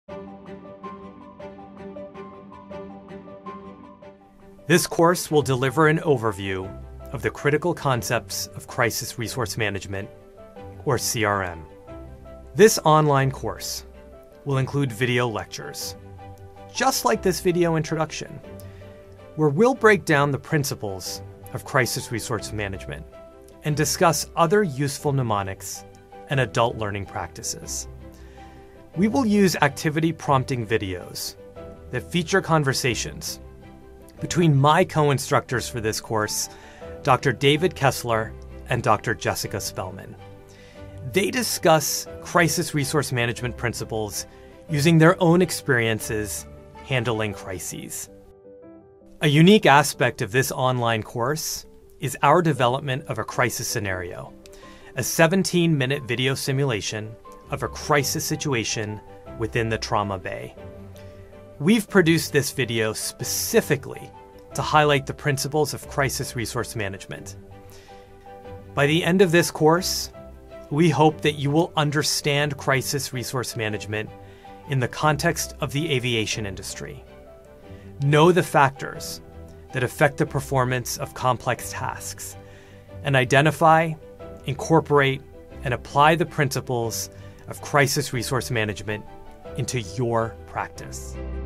This course will deliver an overview of the critical concepts of crisis resource management, or CRM. This online course will include video lectures, just like this video introduction, where we'll break down the principles of crisis resource management and discuss other useful mnemonics and adult learning practices. We will use activity prompting videos that feature conversations between my co-instructors for this course, Dr. David Kessler and Dr. Jessica Spellman. They discuss crisis resource management principles using their own experiences handling crises. A unique aspect of this online course is our development of a crisis scenario, a 17-minute video simulation of a crisis situation within the trauma bay. We've produced this video specifically to highlight the principles of crisis resource management. By the end of this course, we hope that you will understand crisis resource management in the context of the aviation industry. Know the factors that affect the performance of complex tasks, and identify, incorporate, and apply the principles of crisis resource management into your practice.